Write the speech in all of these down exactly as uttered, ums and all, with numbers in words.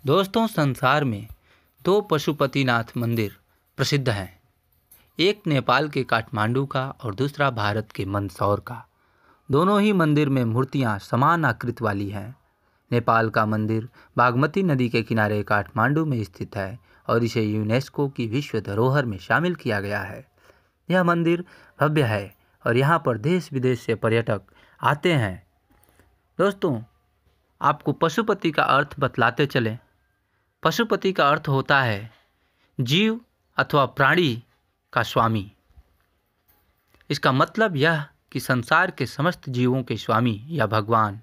दोस्तों, संसार में दो पशुपतिनाथ मंदिर प्रसिद्ध हैं। एक नेपाल के काठमांडू का और दूसरा भारत के मंदसौर का। दोनों ही मंदिर में मूर्तियां समान आकृति वाली हैं। नेपाल का मंदिर बागमती नदी के किनारे काठमांडू में स्थित है और इसे यूनेस्को की विश्व धरोहर में शामिल किया गया है। यह मंदिर भव्य है और यहाँ पर देश विदेश से पर्यटक आते हैं। दोस्तों, आपको पशुपति का अर्थ बतलाते चलें। पशुपति का अर्थ होता है जीव अथवा प्राणी का स्वामी। इसका मतलब यह कि संसार के समस्त जीवों के स्वामी या भगवान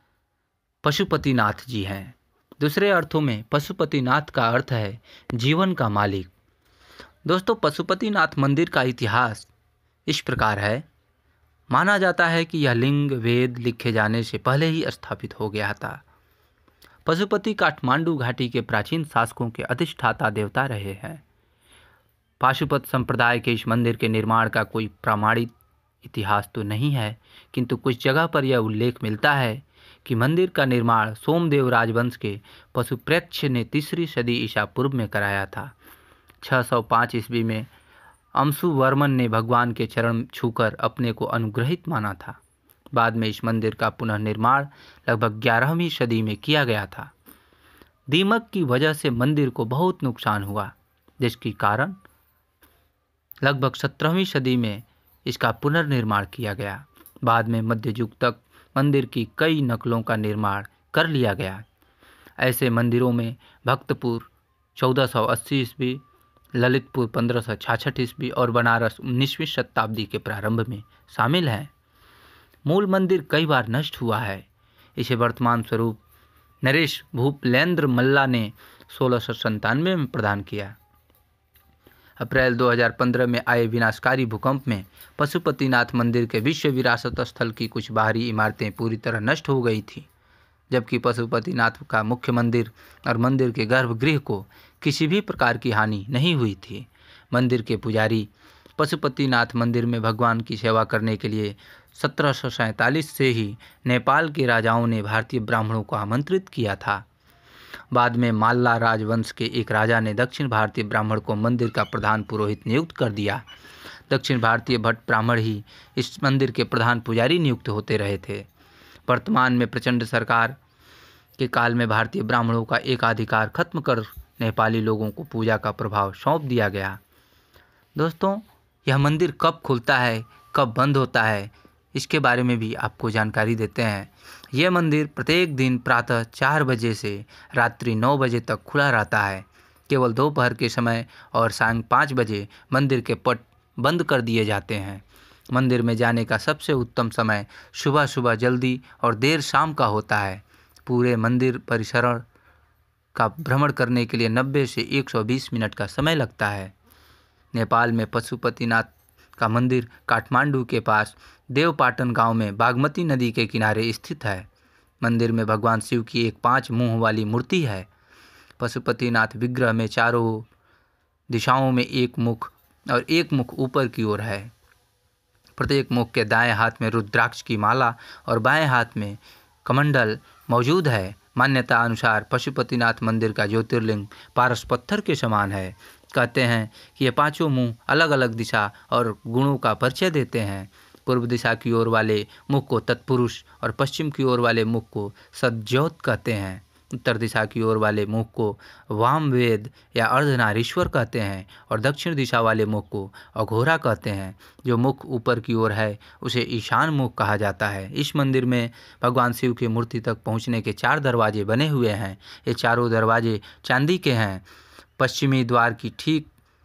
पशुपतिनाथ जी हैं। दूसरे अर्थों में पशुपतिनाथ का अर्थ है जीवन का मालिक। दोस्तों, पशुपतिनाथ मंदिर का इतिहास इस प्रकार है। माना जाता है कि यह लिंग वेद लिखे जाने से पहले ही स्थापित हो गया था। पशुपति काठमांडू घाटी के प्राचीन शासकों के अधिष्ठाता देवता रहे हैं। पाशुपत संप्रदाय के इस मंदिर के निर्माण का कोई प्रामाणिक इतिहास तो नहीं है, किंतु कुछ जगह पर यह उल्लेख मिलता है कि मंदिर का निर्माण सोमदेव राजवंश के पशुप्रेक्ष ने तीसरी सदी ईसा पूर्व में कराया था। छह सौ पाँच ईस्वी में अंशुवर्मन ने भगवान के चरण छूकर अपने को अनुग्रहित माना था। बाद में इस मंदिर का पुनर्निर्माण लगभग ग्यारहवीं सदी में किया गया था। दीमक की वजह से मंदिर को बहुत नुकसान हुआ, जिसके कारण लगभग सत्रहवीं सदी में इसका पुनर्निर्माण किया गया। बाद में मध्य युग तक मंदिर की कई नकलों का निर्माण कर लिया गया। ऐसे मंदिरों में भक्तपुर चौदह सौ अस्सी ईस्वी, ललितपुर पंद्रह सौ छियासठ ईस्वी और बनारस उन्नीसवीं शताब्दी के प्रारंभ में शामिल हैं। मूल मंदिर कई बार नष्ट हुआ है। इसे वर्तमान स्वरूप नरेश भूपलेंद्र मल्ला ने सोलह सौ संतानवे में प्रदान किया। अप्रैल दो हज़ार पंद्रह में आए विनाशकारी भूकंप में पशुपतिनाथ मंदिर के विश्व विरासत स्थल की कुछ बाहरी इमारतें पूरी तरह नष्ट हो गई थी, जबकि पशुपतिनाथ का मुख्य मंदिर और मंदिर के गर्भगृह को किसी भी प्रकार की हानि नहीं हुई थी। मंदिर के पुजारी पशुपतिनाथ मंदिर में भगवान की सेवा करने के लिए सत्रह सौ सैंतालीस से ही नेपाल के राजाओं ने भारतीय ब्राह्मणों को आमंत्रित किया था। बाद में माल्ला राजवंश के एक राजा ने दक्षिण भारतीय ब्राह्मण को मंदिर का प्रधान पुरोहित नियुक्त कर दिया। दक्षिण भारतीय भट्ट ब्राह्मण ही इस मंदिर के प्रधान पुजारी नियुक्त होते रहे थे। वर्तमान में प्रचंड सरकार के काल में भारतीय ब्राह्मणों का एकाधिकार खत्म कर नेपाली लोगों को पूजा का प्रभाव सौंप दिया गया। दोस्तों, यह मंदिर कब खुलता है, कब बंद होता है, इसके बारे में भी आपको जानकारी देते हैं। यह मंदिर प्रत्येक दिन प्रातः चार बजे से रात्रि नौ बजे तक खुला रहता है। केवल दोपहर के समय और शाम पाँच बजे मंदिर के पट बंद कर दिए जाते हैं। मंदिर में जाने का सबसे उत्तम समय सुबह सुबह जल्दी और देर शाम का होता है। पूरे मंदिर परिसर का भ्रमण करने के लिए नब्बे से एक सौ बीस मिनट का समय लगता है। नेपाल में पशुपतिनाथ का मंदिर काठमांडू के पास देवपाटन गांव में बागमती नदी के किनारे स्थित है। मंदिर में भगवान शिव की एक पांच मुंह वाली मूर्ति है। पशुपतिनाथ विग्रह में चारों दिशाओं में एक मुख और एक मुख ऊपर की ओर है। प्रत्येक मुख के दाएं हाथ में रुद्राक्ष की माला और बाएं हाथ में कमंडल मौजूद है। मान्यता अनुसार पशुपतिनाथ मंदिर का ज्योतिर्लिंग पारस पत्थर के समान है। कहते हैं कि ये पांचों मुंह अलग अलग दिशा और गुणों का परिचय देते हैं। पूर्व दिशा की ओर वाले मुख को तत्पुरुष और पश्चिम की ओर वाले मुख को सद्योत कहते हैं। उत्तर दिशा की ओर वाले मुख को वामवेद या अर्धनारीश्वर कहते हैं और दक्षिण दिशा वाले मुख को अघोरा कहते हैं। जो मुख ऊपर की ओर है उसे ईशान मुख कहा जाता है। इस मंदिर में भगवान शिव की मूर्ति तक पहुंचने के चार दरवाजे बने हुए हैं। ये चारों दरवाजे चांदी के हैं। पश्चिमी द्वार की ठीक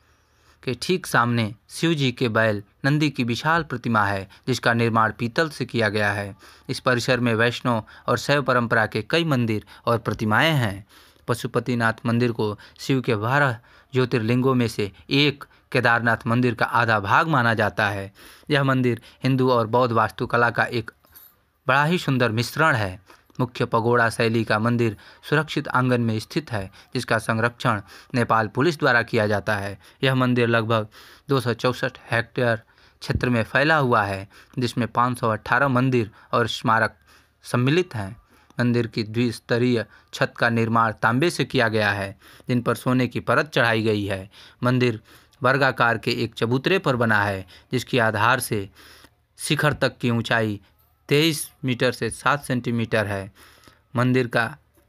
के ठीक सामने शिव जी के बैल नंदी की विशाल प्रतिमा है, जिसका निर्माण पीतल से किया गया है। इस परिसर में वैष्णव और शैव परंपरा के कई मंदिर और प्रतिमाएं हैं। पशुपतिनाथ मंदिर को शिव के बारह ज्योतिर्लिंगों में से एक केदारनाथ मंदिर का आधा भाग माना जाता है। यह मंदिर हिंदू और बौद्ध वास्तुकला का एक बड़ा ही सुंदर मिश्रण है। मुख्य पगोड़ा शैली का मंदिर सुरक्षित आंगन में स्थित है, जिसका संरक्षण नेपाल पुलिस द्वारा किया जाता है। यह मंदिर लगभग दो सौ चौंसठ हेक्टेयर क्षेत्र में फैला हुआ है, जिसमें पाँच सौ अठारह मंदिर और स्मारक सम्मिलित हैं। मंदिर की द्विस्तरीय छत का निर्माण तांबे से किया गया है, जिन पर सोने की परत चढ़ाई गई है। मंदिर वर्गाकार के एक चबूतरे पर बना है, जिसकी आधार से शिखर तक की ऊंचाई तेईस मीटर से सात सेंटीमीटर है। मंदिर का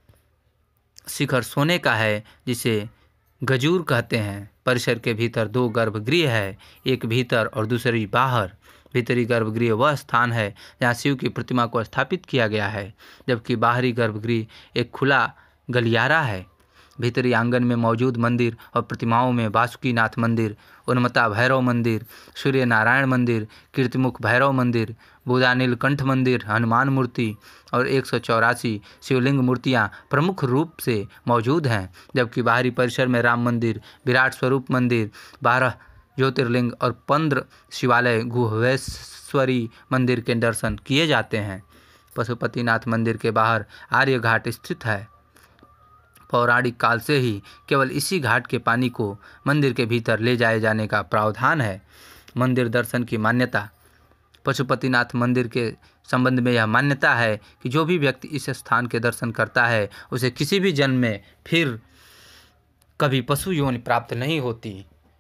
शिखर सोने का है, जिसे गजूर कहते हैं। परिसर के भीतर दो गर्भगृह है, एक भीतर और दूसरी बाहर। भीतरी गर्भगृह वह स्थान है जहाँ शिव की प्रतिमा को स्थापित किया गया है, जबकि बाहरी गर्भगृह एक खुला गलियारा है। भीतरी आंगन में मौजूद मंदिर और प्रतिमाओं में वासुकीनाथ मंदिर, उन्मत्ता भैरव मंदिर, सूर्य नारायण मंदिर, कीर्तिमुख भैरव मंदिर, बुधानीलकंठ मंदिर, हनुमान मूर्ति और एक सौ चौरासी शिवलिंग मूर्तियाँ प्रमुख रूप से मौजूद हैं, जबकि बाहरी परिसर में राम मंदिर, विराट स्वरूप मंदिर, बारह ज्योतिर्लिंग और पंद्रह शिवालय गुहेश्वरी मंदिर के दर्शन किए जाते हैं। पशुपतिनाथ मंदिर के बाहर आर्य घाट स्थित है। पौराणिक काल से ही केवल इसी घाट के पानी को मंदिर के भीतर ले जाए जाने का प्रावधान है। मंदिर दर्शन की मान्यता। पशुपतिनाथ मंदिर के संबंध में यह मान्यता है कि जो भी व्यक्ति इस स्थान के दर्शन करता है, उसे किसी भी जन्म में फिर कभी पशु योनि प्राप्त नहीं होती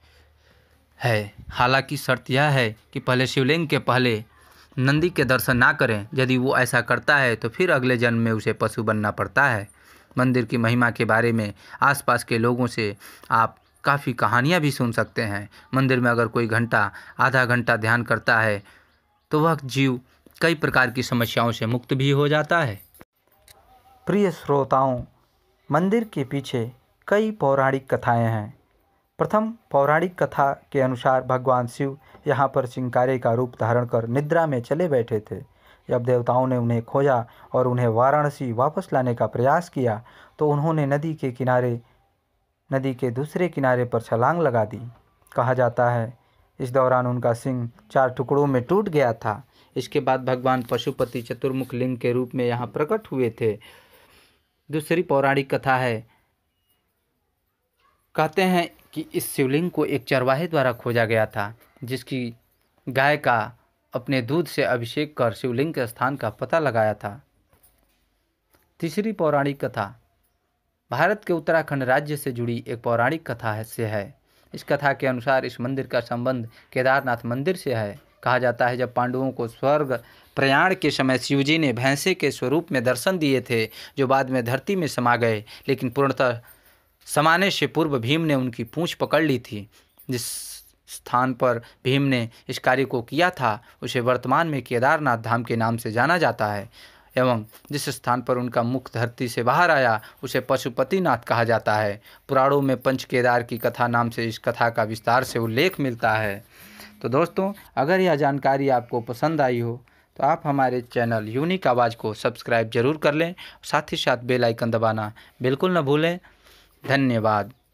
है। हालांकि शर्त यह है कि पहले शिवलिंग के पहले नंदी के दर्शन ना करें। यदि वो ऐसा करता है तो फिर अगले जन्म में उसे पशु बनना पड़ता है। मंदिर की महिमा के बारे में आसपास के लोगों से आप काफ़ी कहानियाँ भी सुन सकते हैं। मंदिर में अगर कोई घंटा आधा घंटा ध्यान करता है तो वह जीव कई प्रकार की समस्याओं से मुक्त भी हो जाता है। प्रिय श्रोताओं, मंदिर के पीछे कई पौराणिक कथाएं हैं। प्रथम पौराणिक कथा के अनुसार भगवान शिव यहाँ पर चिंकारे का रूप धारण कर निद्रा में चले बैठे थे। जब देवताओं ने उन्हें खोजा और उन्हें वाराणसी वापस लाने का प्रयास किया तो उन्होंने नदी के किनारे नदी के दूसरे किनारे पर छलांग लगा दी। कहा जाता है इस दौरान उनका सिंह चार टुकड़ों में टूट गया था। इसके बाद भगवान पशुपति चतुर्मुख लिंग के रूप में यहाँ प्रकट हुए थे। दूसरी पौराणिक कथा है, कहते हैं कि इस शिवलिंग को एक चरवाहे द्वारा खोजा गया था, जिसकी गाय का अपने दूध से अभिषेक कर शिवलिंग के स्थान का पता लगाया था। तीसरी पौराणिक कथा भारत के उत्तराखंड राज्य से जुड़ी एक पौराणिक कथा से है। इस कथा के अनुसार इस मंदिर का संबंध केदारनाथ मंदिर से है। कहा जाता है जब पांडवों को स्वर्ग प्रयाण के समय शिवजी ने भैंसे के स्वरूप में दर्शन दिए थे, जो बाद में धरती में समा गए, लेकिन पूर्णतः समाने से पूर्व भीम ने उनकी पूंछ पकड़ ली थी। जिस स्थान पर भीम ने इस कार्य को किया था उसे वर्तमान में केदारनाथ धाम के नाम से जाना जाता है, एवं जिस स्थान पर उनका मुख धरती से बाहर आया उसे पशुपतिनाथ कहा जाता है। पुराणों में पंच केदार की कथा नाम से इस कथा का विस्तार से उल्लेख मिलता है। तो दोस्तों, अगर यह जानकारी आपको पसंद आई हो तो आप हमारे चैनल यूनिक आवाज़ को सब्सक्राइब जरूर कर लें, साथ ही साथ बेल आइकन दबाना बिल्कुल न भूलें। धन्यवाद।